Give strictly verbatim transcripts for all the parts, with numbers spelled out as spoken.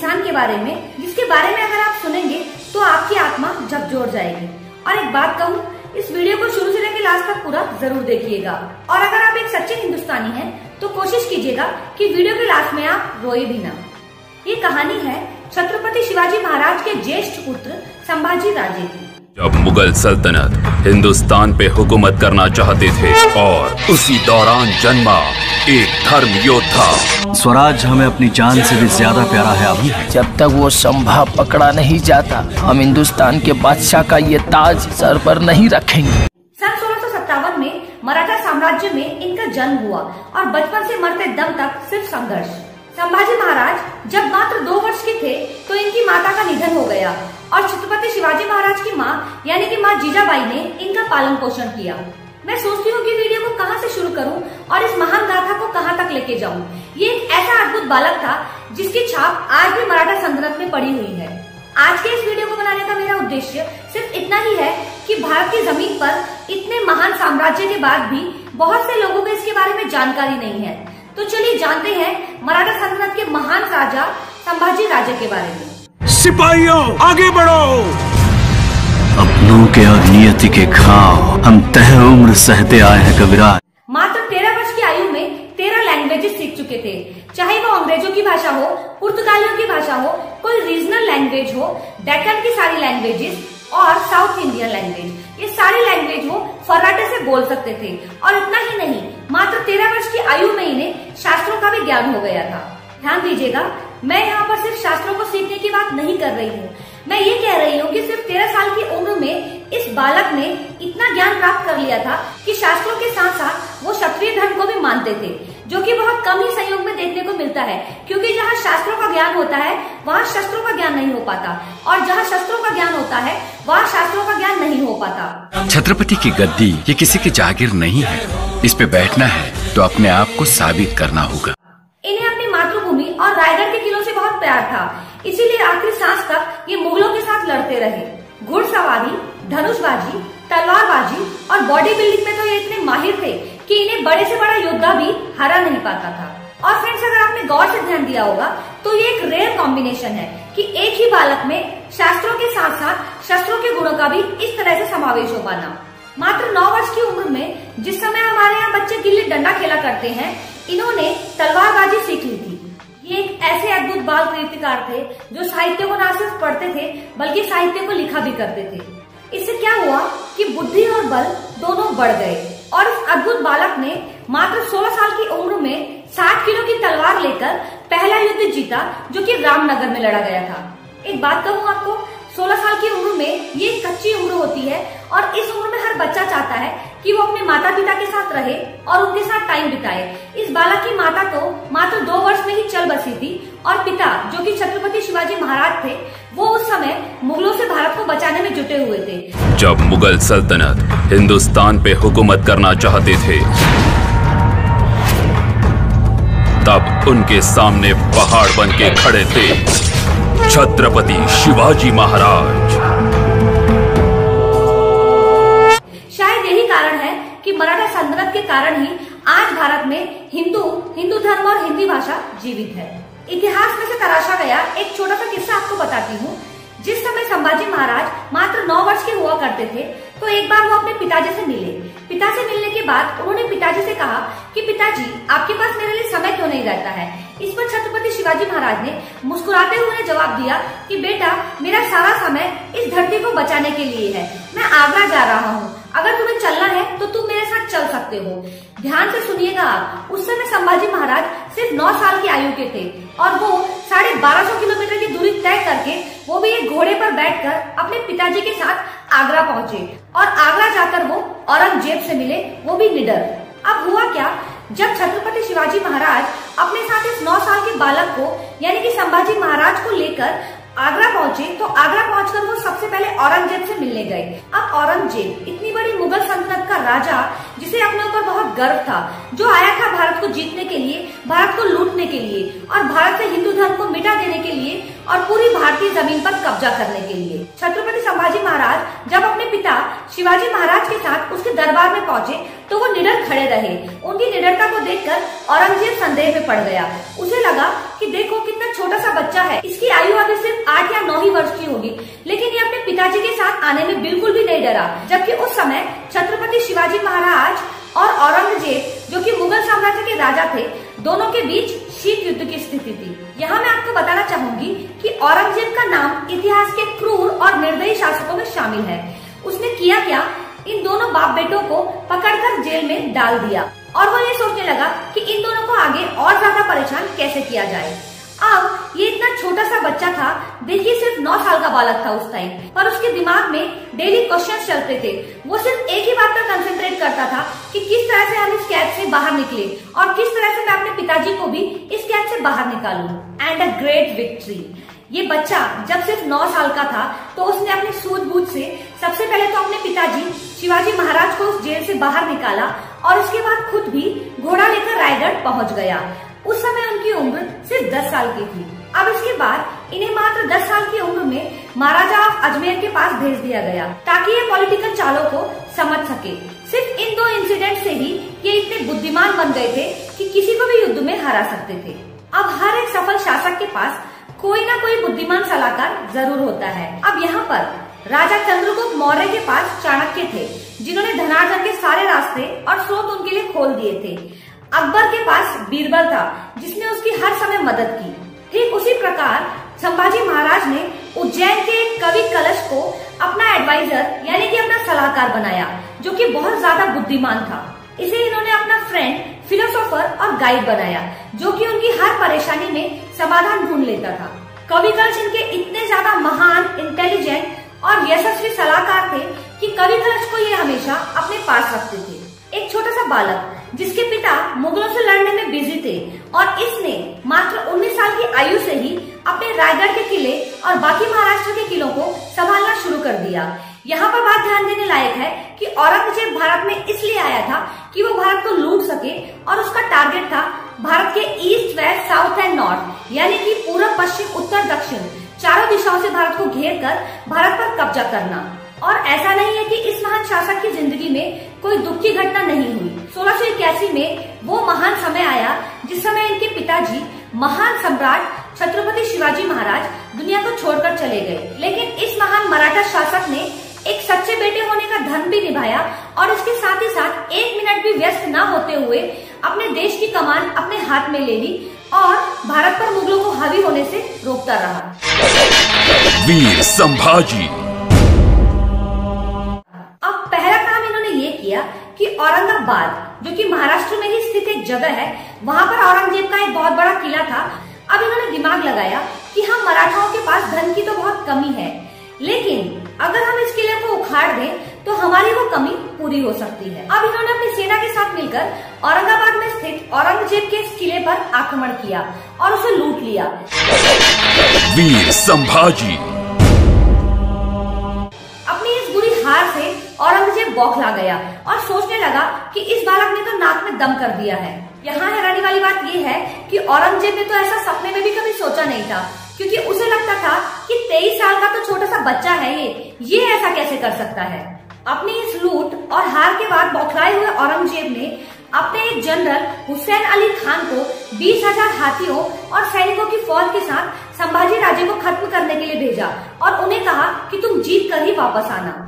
इंसान के बारे में, जिसके बारे में अगर आप सुनेंगे तो आपकी आत्मा झकझोर जाएगी। और एक बात कहूँ, इस वीडियो को शुरू से लेकर लास्ट तक पूरा जरूर देखिएगा। और अगर आप एक सच्चे हिंदुस्तानी हैं तो कोशिश कीजिएगा कि वीडियो के लास्ट में आप रोए भी ना। ये कहानी है छत्रपति शिवाजी महाराज के ज्येष्ठ पुत्र संभाजी राजे की। जब मुगल सल्तनत हिंदुस्तान पे हुकूमत करना चाहते थे और उसी दौरान जन्मा एक धर्म योद्धा। स्वराज हमें अपनी जान से भी ज्यादा प्यारा है अभी। जब तक वो संभा पकड़ा नहीं जाता, हम हिंदुस्तान के बादशाह का ये ताज सर पर नहीं रखेंगे। सन सोलह सौ सत्तावन में मराठा साम्राज्य में इनका जन्म हुआ और बचपन से मरते दम तक सिर्फ संघर्ष। संभाजी महाराज जब मात्र दो वर्ष के थे तो इनकी माता का निधन हो गया और छत्रपति शिवाजी महाराज की माँ यानी कि माँ जीजाबाई ने इनका पालन पोषण किया। मैं सोचती हूँ कि वीडियो को कहाँ से शुरू करूँ और इस महान गाथा को कहाँ तक लेके जाऊँ। ये एक ऐसा अद्भुत बालक था जिसकी छाप आज भी मराठा सल्तनत में पड़ी हुई है। आज के इस वीडियो को बनाने का मेरा उद्देश्य सिर्फ इतना ही है कि भारत की जमीन पर इतने महान साम्राज्य के बाद भी बहुत से लोगों को इसके बारे में जानकारी नहीं है। तो चलिए जानते हैं मराठा सल्तनत के महान राजा संभाजी राजे के बारे में। सिपाहियों आगे बढ़ो। अपनों के और नियति के घाव हम तह उम्र सहते आए हैं कविराज। मात्र तेरह वर्ष की आयु में तेरह लैंग्वेजेस सीख चुके थे, चाहे वो अंग्रेजों की भाषा हो, पुर्तगालियों की भाषा हो, कोई रीजनल लैंग्वेज हो, डेक्कन की सारी लैंग्वेजेस और साउथ इंडियन लैंग्वेज, ये सारी लैंग्वेज वो फर्राटे से बोल सकते थे। और इतना ही नहीं, मात्र तेरह वर्ष की आयु में इन्हें शास्त्रों का भी ज्ञान हो गया था। ध्यान दीजिएगा, मैं यहाँ पर सिर्फ शास्त्रों को सीखने की बात नहीं कर रही हूँ, मैं ये कह रही हूँ कि सिर्फ तेरह साल की उम्र में इस बालक ने इतना ज्ञान प्राप्त कर लिया था कि शास्त्रों के साथ साथ वो क्षत्रिय धर्म को भी मानते थे, जो कि बहुत कम ही संयोग में देखने को मिलता है। क्योंकि जहाँ शास्त्रों का ज्ञान होता है वहाँ शस्त्रों का ज्ञान नहीं हो पाता, और जहाँ शस्त्रों का ज्ञान होता है वहाँ शास्त्रों का ज्ञान नहीं हो पाता। छत्रपति की गद्दी ये किसी की जागीर नहीं है, इस पे बैठना है तो अपने आप को साबित करना होगा। इन्हें अपनी मातृभूमि और रायगढ़ के किलों से बहुत प्यार था, इसीलिए आखिरी सांस तक ये मुगलों के साथ लड़ते रहे। घुड़सवारी, धनुषबाजी, तलवारबाजी और बॉडी बिल्डिंग में तो ये इतने माहिर थे कि इन्हें बड़े से बड़ा योद्धा भी हरा नहीं पाता था। और फ्रेंड्स, अगर आपने गौर से ध्यान दिया होगा तो ये एक रेयर कॉम्बिनेशन है कि एक ही बालक में शास्त्रों के साथ साथ शस्त्रों के गुणों का भी इस तरह से समावेश हो पाना। मात्र नौ वर्ष की उम्र में, जिस समय हमारे यहाँ बच्चे गिल्ली डंडा खेला करते हैं, इन्होंने तलवारबाजी सीख ली थी। ये एक ऐसे अद्भुत बाल साहित्यकार थे जो साहित्य को न सिर्फ पढ़ते थे बल्कि साहित्य को लिखा भी करते थे। इससे क्या हुआ कि बुद्धि और बल दोनों बढ़ गए और इस अद्भुत बालक ने मात्र सोलह साल की उम्र में साठ किलो की तलवार लेकर पहला युद्ध जीता, जो कि रामनगर में लड़ा गया था। एक बात कहूँ आपको, सोलह साल की उम्र में ये कच्ची उम्र होती है और इस उम्र में हर बच्चा चाहता है कि वो अपने माता पिता के साथ रहे और उनके साथ टाइम बिताए। इस बालक की माता तो मात्र दो वर्ष में ही चल बसी थी और पिता, जो कि छत्रपति शिवाजी महाराज थे, वो उस समय मुगलों से भारत को बचाने में जुटे हुए थे। जब मुगल सल्तनत हिंदुस्तान पे हुकूमत करना चाहते थे तब उनके सामने पहाड़ बन के खड़े थे छत्रपति शिवाजी महाराज। शायद यही कारण है कि मराठा सल्तनत के कारण ही आज भारत में हिंदू हिंदू धर्म और हिंदी भाषा जीवित है। इतिहास में से तराशा गया एक छोटा सा किस्सा आपको बताती हूँ। जिस समय संभाजी महाराज मात्र नौ वर्ष के हुआ करते थे तो एक बार वो अपने पिताजी से मिले। पिता से मिलने के बाद उन्होंने पिताजी से कहा कि पिताजी, आपके पास मेरे लिए समय क्यों नहीं रहता है। इस पर छत्रपति शिवाजी महाराज ने मुस्कुराते हुए जवाब दिया कि बेटा, मेरा सारा समय इस धरती को बचाने के लिए है। मैं आगरा जा रहा हूँ, अगर तुम्हें चलना है तो तुम मेरे साथ चल सकते हो। ध्यान से सुनिएगा आप, उस समय संभाजी महाराज सिर्फ नौ साल की आयु के थे और वो साढ़े बारह सौ किलोमीटर की दूरी तय करके, वो भी एक घोड़े पर बैठकर अपने पिताजी के साथ आगरा पहुंचे और आगरा जाकर वो औरंगजेब से मिले, वो भी निडर। अब हुआ क्या, जब छत्रपति शिवाजी महाराज अपने साथ इस नौ साल के बालक को यानी कि संभाजी महाराज को लेकर आगरा पहुंचे तो आगरा पहुंचकर वो सबसे पहले औरंगजेब से मिलने गए। अब औरंगजेब इतनी बड़ी मुगल सल्तनत का राजा, जिसे अपने ऊपर बहुत गर्व था, जो आया था भारत को जीतने के लिए, भारत को लूटने के लिए और भारत से हिंदू धर्म को मिटा देने के लिए और पूरी भारतीय जमीन पर कब्जा करने के लिए। छत्रपति संभाजी महाराज जब अपने पिता शिवाजी महाराज के साथ उसके दरबार में पहुंचे तो वो निडर खड़े रहे। उनकी निडरता को देखकर औरंगजेब संदेह में पड़ गया। उसे लगा कि देखो कितना छोटा सा बच्चा है इसकी आयु अभी सिर्फ आठ या नौ ही वर्ष की होगी, लेकिन ये अपने पिताजी के साथ आने में बिल्कुल भी नहीं डरा। जबकि उस समय छत्रपति शिवाजी महाराज और औरंगजेब, जो कि मुगल साम्राज्य के राजा थे, दोनों के बीच शीत युद्ध की स्थिति थी। यहाँ मैं आपको बताना चाहूंगी कि औरंगजेब का नाम इतिहास के क्रूर और निर्दयी शासकों में शामिल है। उसने किया क्या, इन दोनों बाप बेटों को पकड़कर जेल में डाल दिया और वो ये सोचने लगा कि इन दोनों को आगे और ज्यादा परेशान कैसे किया जाए। अब ये इतना छोटा सा बच्चा था, देखिए सिर्फ नौ साल का बालक था उस टाइम, पर उसके दिमाग में डेली क्वेश्चंस चलते थे। वो सिर्फ एक ही बात पर कंसंट्रेट करता था कि किस तरह से हम इस कैद से बाहर निकले और किस तरह से मैं अपने पिताजी को भी इस कैद से बाहर निकालूं। And a great victory. ये बच्चा जब सिर्फ नौ साल का था तो उसने अपनी सूझबूझ से सबसे पहले तो अपने पिताजी शिवाजी महाराज को उस जेल से बाहर निकाला और उसके बाद खुद भी घोड़ा लेकर रायगढ़ पहुंच गया। उस समय उनकी उम्र सिर्फ दस साल की थी। अब इसके बाद इन्हें मात्र दस साल की उम्र में महाराजा ऑफ अजमेर के पास भेज दिया गया ताकि ये पॉलिटिकल चालों को समझ सके। सिर्फ इन दो इंसिडेंट से ही ये इतने बुद्धिमान बन गए थे कि किसी को भी युद्ध में हरा सकते थे। अब हर एक सफल शासक के पास कोई ना कोई बुद्धिमान सलाहकार जरूर होता है। अब यहाँ पर राजा चंद्रगुप्त मौर्य के पास चाणक्य थे, जिन्होंने धनार्जन के सारे रास्ते और स्रोत उनके लिए खोल दिए थे। अकबर के पास बीरबल था, जिसने उसकी हर समय मदद की। ठीक उसी प्रकार संभाजी महाराज ने उज्जैन के एक कवि कलश को अपना एडवाइजर यानी कि अपना सलाहकार बनाया, जो कि बहुत ज्यादा बुद्धिमान था। इसे इन्होंने अपना फ्रेंड, फिलोसोफर और गाइड बनाया, जो कि उनकी हर परेशानी में समाधान ढूंढ लेता था। कवि कलश इनके इतने ज्यादा महान, इंटेलिजेंट और यशस्वी सलाहकार थे कि कवि कलश को ये हमेशा अपने पास रखते थे। एक छोटा सा बालक जिसके पिता मुगलों से लड़ने में बिजी थे और इसने मात्र उन्नीस साल की आयु से ही अपने रायगढ़ के किले और बाकी महाराष्ट्र के किलों को संभालना शुरू कर दिया। यहाँ पर बात ध्यान देने लायक है कि औरंगजेब भारत में इसलिए आया था कि वो भारत को लूट सके और उसका टारगेट था भारत के east, west, south and north यानी कि पूर्व, पश्चिम, उत्तर, दक्षिण चारों दिशाओं से भारत को घेर कर भारत पर कब्जा करना। और ऐसा नहीं है कि इस महान शासक की जिंदगी में कोई दुख की घटना नहीं हुई। सोलह सौ इक्यासी में वो महान समय आया जिस समय इनके पिताजी महान सम्राट छत्रपति शिवाजी महाराज दुनिया को छोड़कर चले गए। लेकिन इस महान मराठा शासक ने एक सच्चे बेटे होने का धर्म भी निभाया और इसके साथ ही साथ एक मिनट भी व्यस्त न होते हुए अपने देश की कमान अपने हाथ में ले ली और भारत पर मुगलों को हावी होने से रोकता रहा। वीर संभाजी। अब पहला काम इन्होंने ये किया कि औरंगाबाद, जो कि महाराष्ट्र में ही स्थित एक जगह है, वहाँ पर औरंगजेब का एक बहुत बड़ा किला था। अब इन्होंने दिमाग लगाया कि हम मराठाओं के पास धन की तो बहुत कमी है, लेकिन अगर हम इस किले को उखाड़ दें तो हमारी वो कमी पूरी हो सकती है। अब इन्होंने अपनी सेना के साथ मिलकर औरंगाबाद में स्थित औरंगजेब के इस किले पर आक्रमण किया और उसे लूट लिया। वीर संभाजी। अपनी इस बुरी हार से औरंगजेब बौखला गया और सोचने लगा कि इस बालक ने तो नाक में दम कर दिया है। यहाँ हैरानी वाली बात यह है कि औरंगजेब ने तो ऐसा सपने में भी कभी सोचा नहीं था, क्योंकि उसे लगता था कि तेईस साल का तो छोटा सा बच्चा है ये ये ऐसा कैसे कर सकता है। अपनी इस लूट और हार के बाद बौखलाए हुए औरंगजेब ने अपने एक जनरल हुसैन अली खान को बीस हजार हाथियों और सैनिकों की फौज के साथ संभाजी राज्य को खत्म करने के लिए भेजा और उन्हें कहा कि तुम जीत कर ही वापस आना।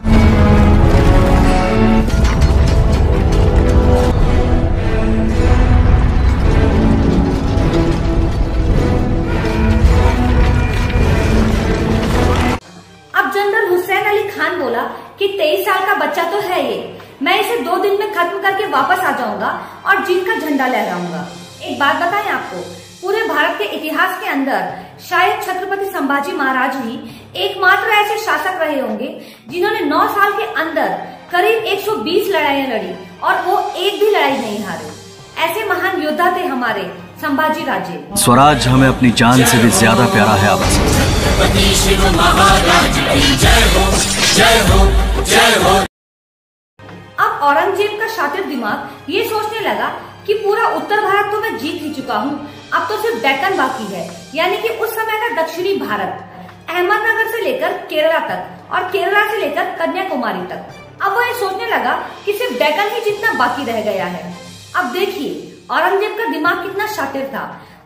अब जनरल हुसैन अली खान बोला कि तेईस साल का बच्चा तो है ये, मैं इसे दो दिन में खत्म करके वापस आ जाऊंगा और जीत का झंडा लहराऊंगा। एक बात बताएं आपको, पूरे भारत के इतिहास के अंदर शायद छत्रपति संभाजी महाराज ही एकमात्र ऐसे शासक रहे होंगे जिन्होंने नौ साल के अंदर करीब एक सौ बीस लड़ाइयां लड़ी और वो एक भी लड़ाई नहीं हारे। ऐसे महान योद्धा थे हमारे संभाजी राजे। स्वराज हमें अपनी जान से भी ज्यादा प्यारा है। आप अब औरंगजेब का शातिर दिमाग ये सोचने लगा कि पूरा उत्तर भारत तो मैं जीत ही चुका हूँ, अब तो सिर्फ डेक्कन बाकी है, यानी कि उस समय का दक्षिणी भारत, अहमदनगर से लेकर केरला तक और केरला से लेकर कन्याकुमारी तक। अब वो ये सोचने लगा कि सिर्फ डेक्कन ही जितना बाकी रह गया है। अब देखिए औरंगजेब का दिमाग कितना शातिर था।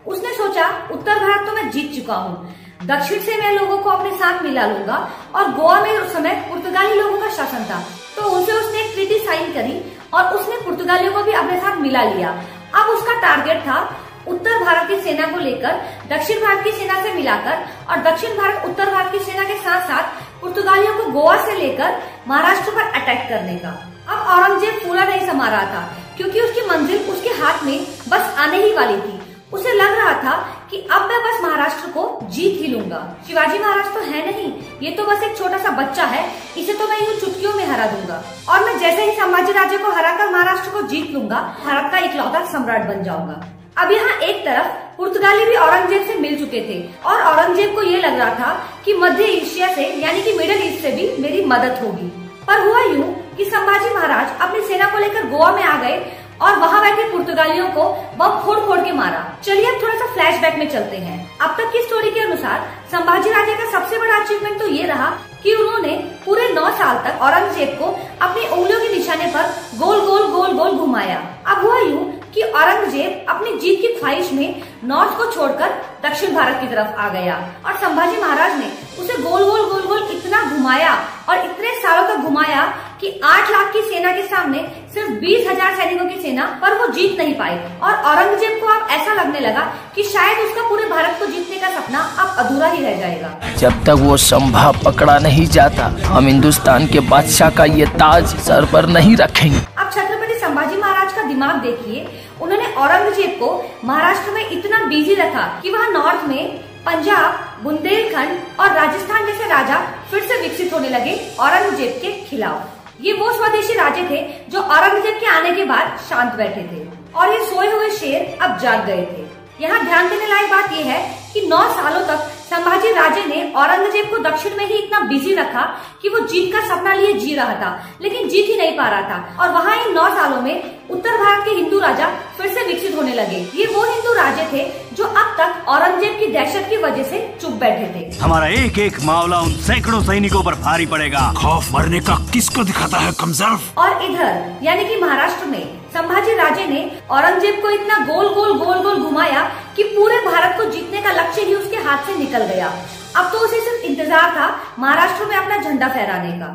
उसने सोचा उत्तर भारत तो मैं जीत चुका हूँ, दक्षिण से मैं लोगों को अपने साथ मिला लूंगा। और गोवा में उस समय पुर्तगाली लोगों का शासन था, तो उनसे उसने एक ट्रीटी साइन करी और उसने पुर्तगालियों को भी अपने साथ मिला लिया। अब उसका टारगेट था उत्तर भारत की सेना को लेकर दक्षिण भारत की सेना से मिलाकर और दक्षिण भारत उत्तर भारत की सेना के साथ साथ पुर्तगालियों को गोवा से लेकर महाराष्ट्र पर अटैक करने का। अब औरंगजेब पूरा नहीं समा रहा था, क्योंकि उसकी मंजिल उसके हाथ में बस आने ही वाली थी। उसे लग रहा था कि अब मैं बस महाराष्ट्र को जीत ही लूंगा। शिवाजी महाराज तो है नहीं, ये तो बस एक छोटा सा बच्चा है, इसे तो मैं यूं चुटकियों में हरा दूंगा और मैं जैसे ही संभाजी राज्य को हराकर महाराष्ट्र को जीत लूंगा, भारत का इकलौता सम्राट बन जाऊंगा। अब यहाँ एक तरफ पुर्तगाली भी औरंगजेब से मिल चुके थे और औरंगजेब को ये लग रहा था कि मध्य एशिया से यानी कि मिडिल ईस्ट से भी मेरी मदद होगी। पर हुआ यूं कि संभाजी महाराज अपनी सेना को लेकर गोवा में आ गए और वहाँ बैठे पुर्तगालियों को बम फोड़ फोड़ के मारा। चलिए अब थोड़ा सा फ्लैशबैक में चलते हैं। अब तक की स्टोरी के अनुसार संभाजी राजे का सबसे बड़ा अचीवमेंट तो ये रहा कि उन्होंने पूरे नौ साल तक औरंगजेब को अपनी उंगलियों के निशाने पर गोल गोल गोल गोल घुमाया। अब हुआ यूं कि औरंगजेब अपनी जीत की ख्वाहिश में नॉर्थ को छोड़कर दक्षिण भारत की तरफ आ गया और संभाजी महाराज ने उसे गोल गोल गोल गोल इतना घुमाया और इतने सालों तक घुमाया कि आठ लाख की सेना के सामने सिर्फ बीस हजार सैनिकों की सेना पर वो जीत नहीं पाए। और औरंगजेब को अब ऐसा लगने लगा कि शायद उसका पूरे भारत को जीतने का सपना अब अधूरा ही रह जाएगा। जब तक वो संभा पकड़ा नहीं जाता, हम हिंदुस्तान के बादशाह का ये ताज सर पर नहीं रखेंगे। अब छत्रपति संभाजी महाराज का दिमाग देखिए, उन्होंने औरंगजेब को महाराष्ट्र में इतना बिजी रखा कि वहाँ नॉर्थ में पंजाब, बुंदेलखंड और राजस्थान जैसे राजा फिर से विकसित होने लगे औरंगजेब के खिलाफ। ये वो स्वदेशी राजे थे जो औरंगजेब के आने के बाद शांत बैठे थे और ये सोए हुए शेर अब जाग गए थे। यहाँ ध्यान देने लायक बात यह है कि नौ सालों तक संभाजी राजे ने औरंगजेब को दक्षिण में ही इतना बिजी रखा कि वो जीत का सपना लिए जी रहा था, लेकिन जीत ही नहीं पा रहा था। और वहाँ इन नौ सालों में उत्तर भारत के हिंदू राजा फिर से विकसित होने लगे। ये वो हिंदू राजे थे जो अब तक औरंगजेब की दहशत की वजह से चुप बैठे थे। हमारा एक एक मामला उन सैकड़ों सैनिकों पर भारी पड़ेगा। खौफ मरने का किसको दिखाता है कमजोर। और इधर यानी कि महाराष्ट्र में संभाजी राजे ने औरंगजेब को इतना गोल गोल गोल गोल घुमाया कि पूरे भारत को जीतने का लक्ष्य ही उसके हाथ से निकल गया। अब तो उसे सिर्फ इंतजार था महाराष्ट्र में अपना झंडा फहराने का।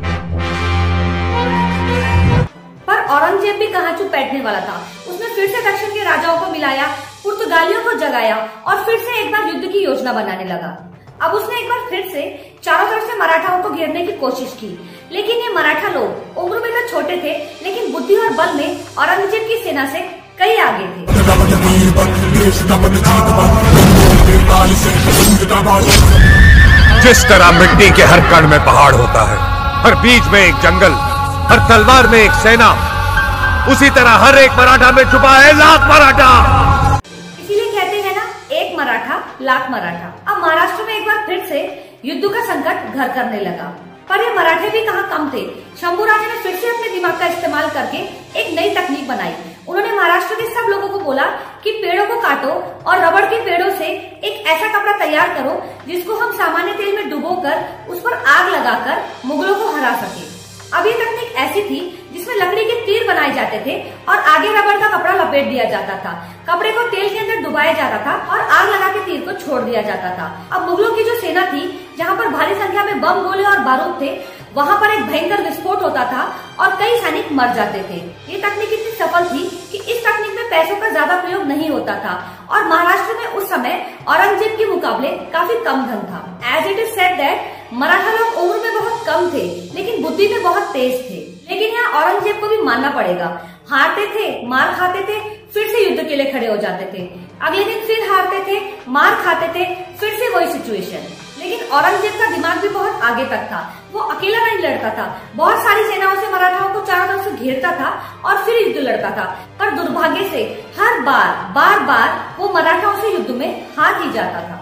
पर औरंगजेब भी कहाँ चुप बैठने वाला था। उसने फिर से दक्षिण के राजाओं को मिलाया, पुर्तगालियों को जगाया और फिर से एक बार युद्ध की योजना बनाने लगा। अब उसने एक बार फिर से चारों तरफ से मराठाओं को घेरने की कोशिश की, लेकिन ये मराठा लोग उम्र में तो छोटे थे, लेकिन बुद्धि और बल में औरंगजेब की सेना से कई आगे थे। जिस तरह मिट्टी के हर कण में पहाड़ होता है, हर बीज में एक जंगल, हर तलवार में एक सेना, उसी तरह हर एक मराठा में छुपा है लाख मराठा। इसीलिए कहते हैं ना, एक मराठा लाख मराठा। अब महाराष्ट्र में एक बार फिर से युद्ध का संकट घर करने लगा, पर ये मराठे भी कहाँ कम थे। शंभू राजा ने फिर से अपने दिमाग का इस्तेमाल करके एक नई तकनीक बनाई। उन्होंने महाराष्ट्र के सब लोगों को बोला कि पेड़ों को काटो और रबड़ के पेड़ों से एक ऐसा कपड़ा तैयार करो जिसको हम सामान्य तेल में डुबोकर उस पर आग लगाकर मुगलों को हरा सके। अब ये तकनीक ऐसी थी जिसमें लकड़ी के तीर बनाए जाते थे और आगे रबड़ का कपड़ा लपेट दिया जाता था। कपड़े को तेल के अंदर डुबाया जाता था और आग लगा के तीर को छोड़ दिया जाता था। अब मुगलों की जो सेना थी, जहाँ पर भारी संख्या में बम, गोले और बारूद थे, वहाँ पर एक भयंकर विस्फोट होता था और कई सैनिक मर जाते थे। ये तकनीक इतनी सफल थी कि इस तकनीक में पैसों का ज्यादा प्रयोग नहीं होता था और महाराष्ट्र में उस समय औरंगजेब के मुकाबले काफी कम धन था। As it is said that Maratha लोग उम्र में बहुत कम थे, लेकिन बुद्धि में बहुत तेज थे। लेकिन यहाँ औरंगजेब को भी मानना पड़ेगा, हारते थे, मार खाते थे, फिर से युद्ध के लिए खड़े हो जाते थे। अगले दिन फिर हारते थे, मार खाते थे, फिर से वही सिचुएशन। लेकिन औरंगजेब का दिमाग भी बहुत आगे तक था। वो अकेला नहीं लड़ता था, बहुत सारी सेनाओं से मराठाओं को चारों तरफ से घेरता था और फिर युद्ध लड़ता था। पर दुर्भाग्य से हर बार बार बार वो मराठाओं से युद्ध में हार ही जाता था।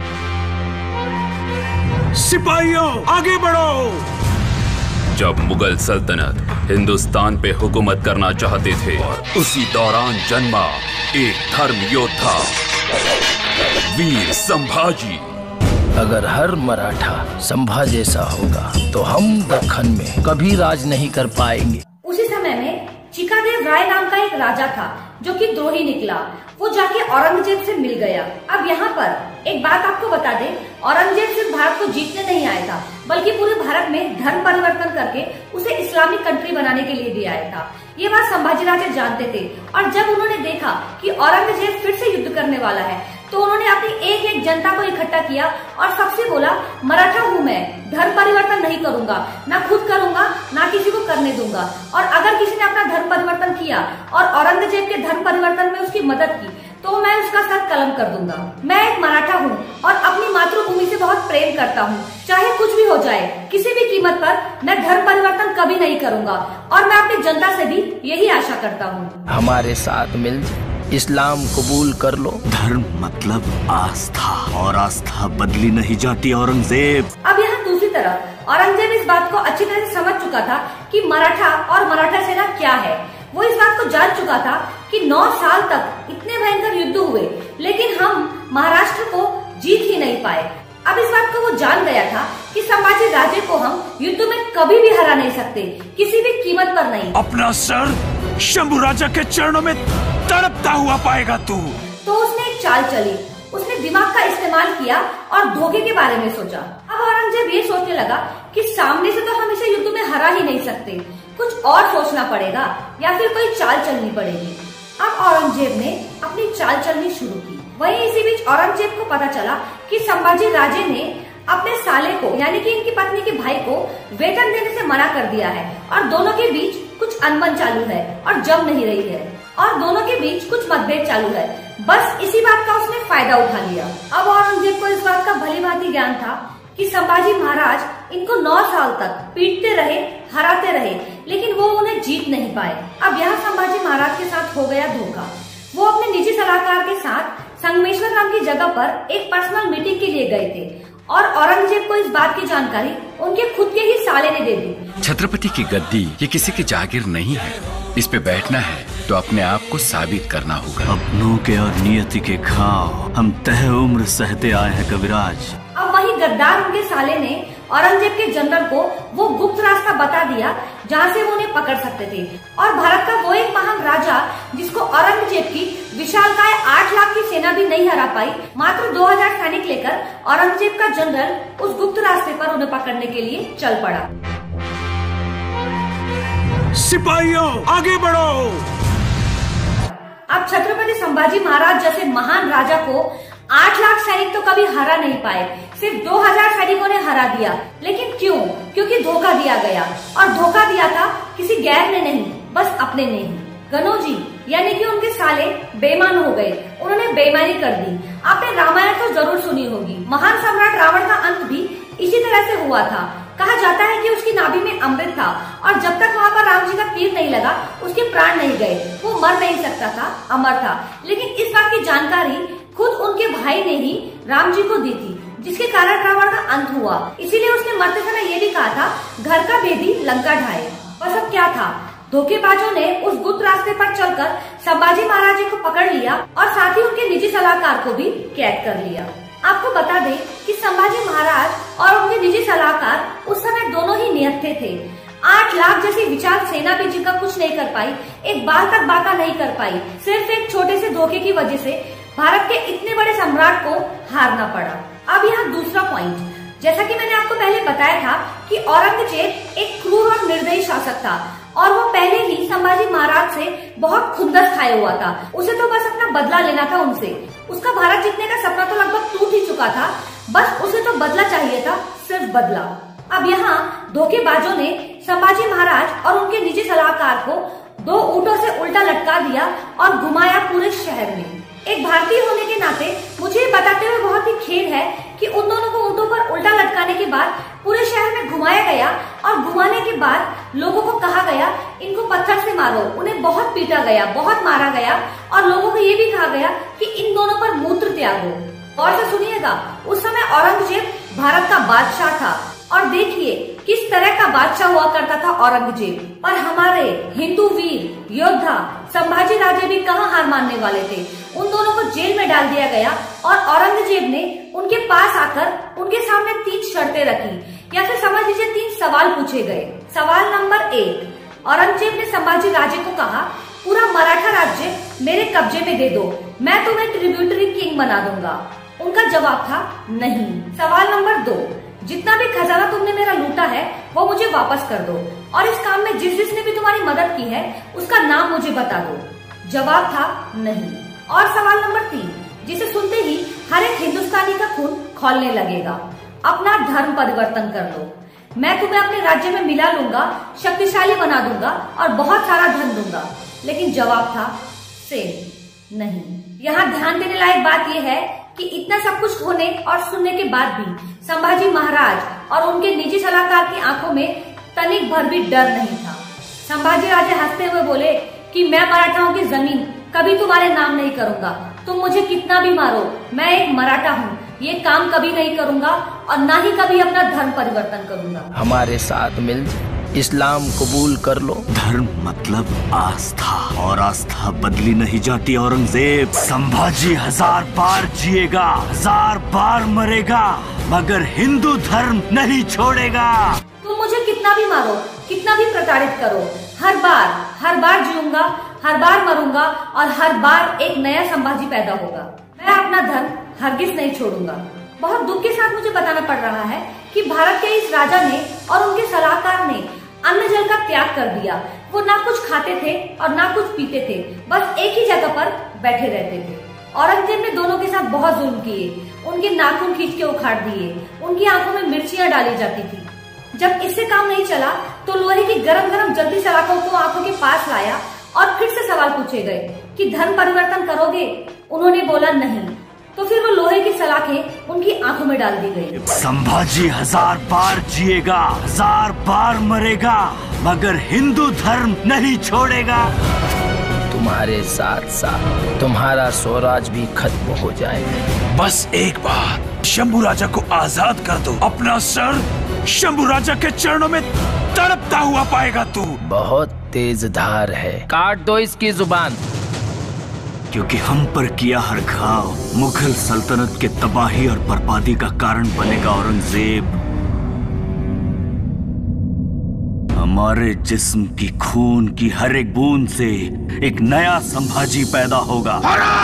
सिपाहियों आगे बढ़ो। जब मुगल सल्तनत हिंदुस्तान पे हुकूमत करना चाहते थे, और उसी दौरान जन्मा एक धर्म योद्धा वीर संभाजी। अगर हर मराठा संभा जैसा होगा तो हम दक्खन में कभी राज नहीं कर पाएंगे। उसी समय में चिकादेव राय नाम का एक राजा था जो कि द्रोही निकला, वो जाके औरंगजेब से मिल गया। अब यहाँ पर एक बात आपको बता दें, औरंगजेब सिर्फ भारत को जीतने नहीं आया था, बल्कि पूरे भारत में धर्म परिवर्तन करके उसे इस्लामिक कंट्री बनाने के लिए भी आया था। ये बात संभाजी राजे जानते थे, और जब उन्होंने देखा कि औरंगजेब फिर से युद्ध करने वाला है, तो उन्होंने अपनी एक एक जनता को इकट्ठा किया और सबसे बोला, मराठा हूँ मैं, धर्म परिवर्तन नहीं करूंगा, ना खुद करूंगा ना किसी को करने दूंगा, और अगर किसी ने अपना धर्म परिवर्तन किया और औरंगजेब के धर्म परिवर्तन में उसकी मदद की, तो मैं उसका सर कलम कर दूंगा। मैं एक मराठा हूँ और अपनी मातृभूमि से बहुत प्रेम करता हूँ, चाहे कुछ भी हो जाए, किसी भी कीमत पर मैं धर्म परिवर्तन कभी नहीं करूंगा, और मैं अपनी जनता से भी यही आशा करता हूँ। हमारे साथ मिल इस्लाम कबूल कर लो। धर्म मतलब आस्था, और आस्था बदली नहीं जाती औरंगजेब। अब यहाँ दूसरी तरफ औरंगजेब इस बात को अच्छी तरह से समझ चुका था कि मराठा और मराठा सेना क्या है। वो इस बात को जान चुका था कि नौ साल तक इतने भयंकर युद्ध हुए, लेकिन हम महाराष्ट्र को जीत ही नहीं पाए। अब इस बात को वो जान गया था कि संभाजी राजे को हम युद्ध में कभी भी हरा नहीं सकते, किसी भी कीमत पर नहीं। अपना सर शंभू राजा के चरणों में तड़पता हुआ पाएगा तू। तो उसने एक चाल चली, उसने दिमाग का इस्तेमाल किया और धोखे के बारे में सोचा। अब औरंगजेब ये सोचने लगा कि सामने से तो हम इसे युद्ध में हरा ही नहीं सकते, कुछ और सोचना पड़ेगा या फिर कोई चाल चलनी पड़ेगी। अब औरंगजेब ने अपनी चाल चलनी शुरू की। वहीं इसी बीच औरंगजेब को पता चला कि संभाजी राजे ने अपने साले को, यानी कि इनकी पत्नी के भाई को वेतन देने से मना कर दिया है, और दोनों के बीच कुछ अनबन चालू है और जम नहीं रही है, और दोनों के बीच कुछ मतभेद चालू है। बस इसी बात का उसने फायदा उठा लिया। अब औरंगजेब को इस बात का भली भांति ज्ञान था कि संभाजी महाराज इनको नौ साल तक पीटते रहे, हराते रहे, लेकिन वो उन्हें जीत नहीं पाए। अब यहाँ संभाजी महाराज के साथ हो गया धोखा। वो अपने निजी सलाहकार के साथ संगमेश्वर नाम की जगह पर एक पर्सनल मीटिंग के लिए गए थे, और औरंगजेब को इस बात की जानकारी उनके खुद के ही साले ने दे दी। छत्रपति की गद्दी ये किसी की जागीर नहीं है, इस पे बैठना है तो अपने आप को साबित करना होगा। अपनों के और नियति के घाव हम तह उम्र सहते आए हैं कविराज। अब वही गद्दार उनके साले ने औरंगजेब के जनरल को वो गुप्त रास्ता बता दिया जहाँ से वो उन्हें पकड़ सकते थे, और भारत का वो एक महान राजा जिसको औरंगजेब की विशालकाय आठ लाख की सेना भी नहीं हरा पाई, मात्र दो हजार सैनिक लेकर औरंगजेब का जनरल उस गुप्त रास्ते पर उन्हें पकड़ने के लिए चल पड़ा। सिपाहियों आगे बढ़ो। अब छत्रपति संभाजी महाराज जैसे महान राजा को आठ लाख सैनिक तो कभी हरा नहीं पाए, सिर्फ दो हजार सैनिकों ने हरा दिया। लेकिन क्यों? क्योंकि धोखा दिया गया, और धोखा दिया था किसी गैर ने नहीं, बस अपने ने ही। गनोजी यानी कि उनके साले बेईमान हो गए, उन्होंने बेईमानी कर दी। आपने रामायण तो जरूर सुनी होगी। महान सम्राट रावण का अंत भी इसी तरह से हुआ था। कहा जाता है कि उसकी नाभि में अमृत था, और जब तक वहाँ पर राम जी का तीर नहीं लगा उसके प्राण नहीं गए, वो मर नहीं सकता था, अमर था। लेकिन इस बात की जानकारी खुद उनके भाई ने ही राम जी को दी थी, जिसके कारण रावण का अंत हुआ। इसीलिए उसने मरते समय ये भी कहा था, घर का भेदी लंका ढाए। बस अब क्या था, धोखेबाजों ने उस गुप्त रास्ते पर चलकर संभाजी महाराज जी को पकड़ लिया, और साथ ही उनके निजी सलाहकार को भी कैद कर लिया। आपको बता दें कि संभाजी महाराज और उनके निजी सलाहकार उस समय दोनों ही निहत्थे थे। आठ लाख जैसी विशाल सेना भी जिनका कुछ नहीं कर पाई, एक बाल तक बाका नहीं कर पाई, सिर्फ एक छोटे से धोखे की वजह से भारत के इतने बड़े सम्राट को हारना पड़ा। अब यहाँ दूसरा पॉइंट, जैसा कि मैंने आपको पहले बताया था कि औरंगजेब एक क्रूर और निर्दयी शासक था, और वो पहले ही संभाजी महाराज से बहुत खुंदस खाए हुआ था। उसे तो बस अपना बदला लेना था उनसे। उसका भारत जीतने का सपना तो लगभग टूट ही चुका था, बस उसे तो बदला चाहिए था, सिर्फ बदला। अब यहाँ धोखेबाजों ने संभाजी महाराज और उनके निजी सलाहकार को दो ऊँटों से उल्टा लटका दिया और घुमाया पूरे शहर में। एक भारतीय होने के नाते मुझे बताते हुए बहुत ही खेद है कि उन दोनों को ऊँटों पर उल्टा लटकाने के बाद पूरे शहर में घुमाया गया, और घुमाने के बाद लोगों को कहा गया इनको पत्थर से मारो। उन्हें बहुत पीटा गया, बहुत मारा गया, और लोगों को ये भी कहा गया कि इन दोनों पर मूत्र त्यागो। और से सुनिएगा, उस समय औरंगजेब भारत का बादशाह था, और देखिए किस तरह का बादशाह हुआ करता था औरंगजेब। और हमारे हिंदू वीर योद्धा संभाजी राजे भी कहाँ हार मानने वाले थे। उन दोनों को जेल में डाल दिया गया, और औरंगजेब ने उनके पास आकर उनके सामने तीन शर्तें रखी, या फिर समझ लीजिए तीन सवाल पूछे गए। सवाल नंबर एक, औरंगजेब ने संभाजी राजे को कहा पूरा मराठा राज्य मेरे कब्जे में दे दो, मैं तुम्हें ट्रिब्यूटरी किंग बना दूंगा। उनका जवाब था नहीं। सवाल नंबर दो, जितना भी खजाना तुमने मेरा लूटा है वो मुझे वापस कर दो, और इस काम में जिस जिसने भी तुम्हारी मदद की है उसका नाम मुझे बता दो। जवाब था नहीं। और सवाल नंबर तीन, जिसे सुनते ही हर एक हिंदुस्तानी का खून खौलने लगेगा, अपना धर्म परिवर्तन कर लो, मैं तुम्हें अपने राज्य में मिला लूंगा, शक्तिशाली बना दूंगा और बहुत सारा धन दूंगा। लेकिन जवाब था सेम नहीं। यहाँ ध्यान देने लायक बात यह है कि इतना सब कुछ होने और सुनने के बाद भी संभाजी महाराज और उनके निजी सलाहकार की आंखों में तनिक भर भी डर नहीं था। संभाजी राजे हंसते हुए बोले कि मैं मराठाओं की जमीन कभी तुम्हारे नाम नहीं करूंगा, तुम मुझे कितना भी मारो, मैं एक मराठा हूँ, ये काम कभी नहीं करूंगा और ना ही कभी अपना धर्म परिवर्तन करूंगा। हमारे साथ मिल इस्लाम कबूल कर लो। धर्म मतलब आस्था, और आस्था बदली नहीं जाती औरंगजेब। संभाजी हजार बार जिएगा, हजार बार मरेगा, मगर हिंदू धर्म नहीं छोड़ेगा। तुम मुझे कितना भी मारो, कितना भी प्रताड़ित करो, हर बार हर बार जीऊंगा, हर बार मरूंगा और हर बार एक नया संभाजी पैदा होगा। मैं अपना धर्म हरगिज नहीं छोड़ूंगा। बहुत दुख के साथ मुझे बताना पड़ रहा है कि भारत के इस राजा ने और उनके सलाहकार ने अन्न जल का त्याग कर दिया। वो ना कुछ खाते थे और ना कुछ पीते थे, बस एक ही जगह पर बैठे रहते थे। औरंगजेब ने दोनों के साथ बहुत जुल्म किए, उनके नाखून खींच के उखाड़ दिए, उनकी आंखों में मिर्चियां डाली जाती थी। जब इससे काम नहीं चला तो लोहे की गरम गरम जल्दी सलाखों को आंखों के पास लाया और फिर से सवाल पूछे गए कि धर्म परिवर्तन करोगे? उन्होंने बोला नहीं। तो फिर वो लोहे की सलाखें उनकी आंखों में डाल दी गई। संभाजी हजार बार जिएगा, हजार बार मरेगा, मगर हिंदू धर्म नहीं छोड़ेगा। तुम्हारे साथ साथ तुम्हारा स्वराज भी खत्म हो जाएगा। बस एक बात, शंभू राजा को आजाद कर दो, अपना सर शंभू राजा के चरणों में तड़पता हुआ पाएगा तू। बहुत तेज धार है, काट दो इसकी जुबान। क्योंकि हम पर किया हर घाव मुगल सल्तनत के तबाही और बर्बादी का कारण बनेगा औरंगजेब। हमारे जिस्म की खून की हर एक बूंद से एक नया संभाजी पैदा होगा।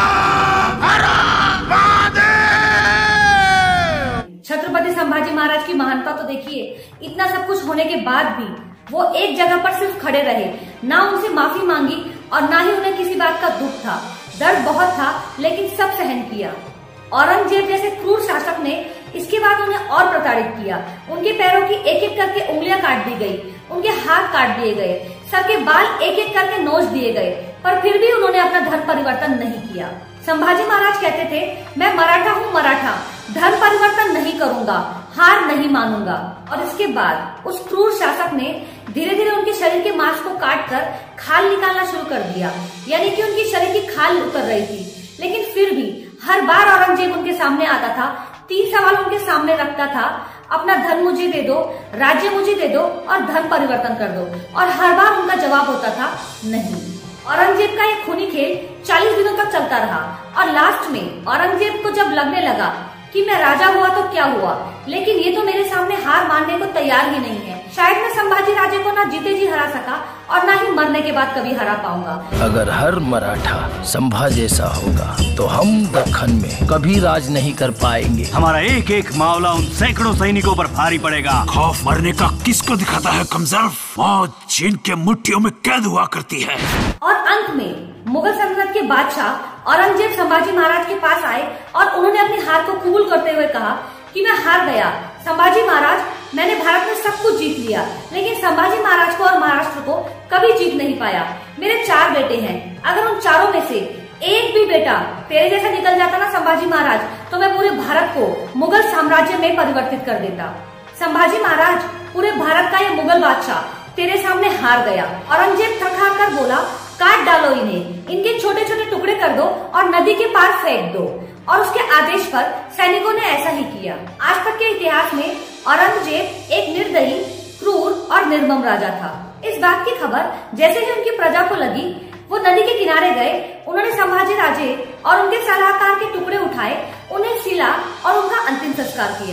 छत्रपति संभाजी महाराज की महानता तो देखिए, इतना सब कुछ होने के बाद भी वो एक जगह पर सिर्फ खड़े रहे, ना उनसे माफी मांगी और ना ही उन्हें किसी बात का दुख था। दर्द बहुत था लेकिन सब सहन किया। औरंगजेब जैसे क्रूर शासक ने इसके बाद उन्हें और प्रताड़ित किया। उनके पैरों की एक एक करके उंगलियां काट दी गई, उनके हाथ काट दिए गए, सर के बाल एक एक करके नोच दिए गए, पर फिर भी उन्होंने अपना धर्म परिवर्तन नहीं किया। संभाजी महाराज कहते थे, मैं मराठा हूँ मराठा, धर्म परिवर्तन नहीं करूंगा, हार नहीं मानूंगा। और इसके बाद उस क्रूर शासक ने धीरे धीरे उनके शरीर के मांस को काट कर खाल निकालना शुरू कर दिया, यानी कि उनकी शरीर की खाल उतर रही थी। लेकिन फिर भी हर बार औरंगजेब उनके सामने आता था, तीन सवाल उनके सामने रखता था, अपना धन मुझे दे दो, राज्य मुझे दे दो और धर्म परिवर्तन कर दो। और हर बार उनका जवाब होता था नहीं। औरंगजेब का ये खूनी खेल चालीस दिनों तक चलता रहा और लास्ट में औरंगजेब को जब लगने लगा कि मैं राजा हुआ तो क्या हुआ, लेकिन ये तो मेरे सामने हार मानने को तैयार ही नहीं है, शायद मैं संभाजी राजे को ना जीते जी हरा सका और ना ही मरने के बाद कभी हरा पाऊंगा। अगर हर मराठा संभा जैसा होगा तो हम दक्खन में कभी राज नहीं कर पाएंगे। हमारा एक एक मामला उन सैकड़ों सैनिकों पर भारी पड़ेगा। खौफ मरने का किसको दिखाता है कमजोर? मौत जिनके मुट्ठियों में कैद हुआ करती है। और अंत में मुगल सल्तनत के बादशाह औरंगजेब संभाजी महाराज के पास आए और उन्होंने अपनी हार को कबूल करते हुए कहा कि मैं हार गया संभाजी महाराज, मैंने भारत में सब कुछ जीत लिया, लेकिन संभाजी महाराज को और महाराष्ट्र को कभी जीत नहीं पाया। मेरे चार बेटे हैं, अगर उन चारों में से एक भी बेटा तेरे जैसा निकल जाता ना संभाजी महाराज, तो मैं पूरे भारत को मुगल साम्राज्य में परिवर्तित कर देता। संभाजी महाराज, पूरे भारत का ये मुगल बादशाह तेरे सामने हार गया। औरंगजेब थक हार कर बोला, काट डालो इन्हें, इनके छोटे छोटे टुकड़े कर दो और नदी के पार फेंक दो। और उसके आदेश पर सैनिकों ने ऐसा ही किया। आज तक के इतिहास में औरंगजेब एक निर्दयी, क्रूर और निर्मम राजा था। इस बात की खबर जैसे ही उनकी प्रजा को लगी, वो नदी के किनारे गए। उन्होंने संभाजी राजे और उनके सलाहकार के टुकड़े उठाए, उन्हें सिला और उनका अंतिम संस्कार किया।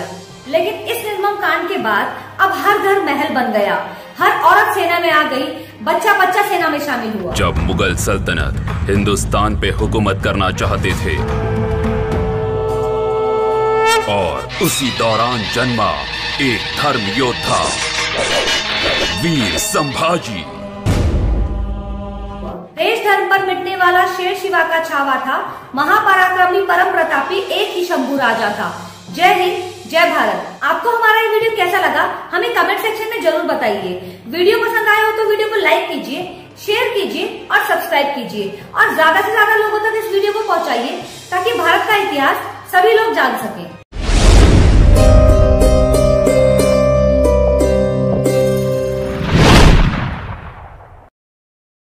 लेकिन इस निर्मम कांड के बाद अब हर घर महल बन गया, हर औरत सेना में आ गई, बच्चा बच्चा सेना में शामिल हुआ। जब मुगल सल्तनत हिंदुस्तान पे हुकूमत करना चाहते थे और उसी दौरान जन्मा एक धर्म योद्धा वीर संभाजी। देश धर्म पर मिटने वाला शेर शिवा का छावा था, महापराक्रमी परम प्रतापी एक ही शंभू राजा था। जय हिंद, जय भारत। आपको हमारा ये वीडियो कैसा लगा हमें कमेंट सेक्शन में जरूर बताइए। वीडियो पसंद आया हो तो वीडियो को लाइक कीजिए, शेयर कीजिए और सब्सक्राइब कीजिए और ज्यादा से ज्यादा लोगों तक इस वीडियो को पहुंचाइए ताकि भारत का इतिहास सभी लोग जान सकें।